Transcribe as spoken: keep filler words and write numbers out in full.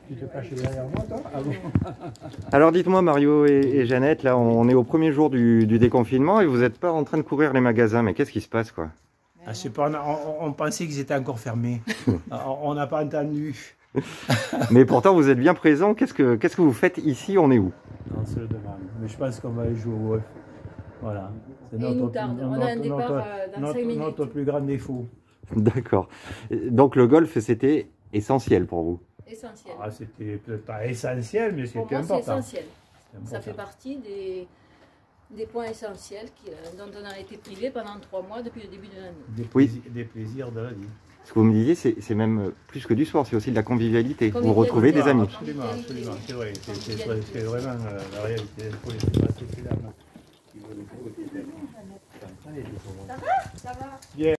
Tu te caches derrière moi, toi? Ah bon? Alors dites-moi Mario et, et Jeannette, là on est au premier jour du, du déconfinement et vous n'êtes pas en train de courir les magasins, mais qu'est-ce qui se passe quoi? Ah, je sais pas, on, on, on pensait qu'ils étaient encore fermés. On n'a pas entendu. Mais pourtant vous êtes bien présents, qu'est-ce que qu'est-ce que vous faites ici, on est où? On se le demande, mais je pense qu'on va aller jouer au golf. Voilà. C'est notre, nous tarde. On notre, a un départ, notre, euh, dans notre, cinq minutes. notre plus grand défaut. D'accord. Donc le golf c'était essentiel pour vous? Essentiel. Ah, c'était peut-être pas essentiel, mais Pour c'était moi, c'est important. essentiel. important. Ça fait partie des, des points essentiels qui, dont on a été privé pendant trois mois depuis le début de l'année. Des, Oui. plaisirs, des plaisirs de la vie. Ce que vous me disiez, c'est même plus que du sport, c'est aussi de la convivialité. Vous Convivialité. retrouvez des amis. Absolument, absolument, c'est vrai. C'est vraiment euh, la réalité. Il faut les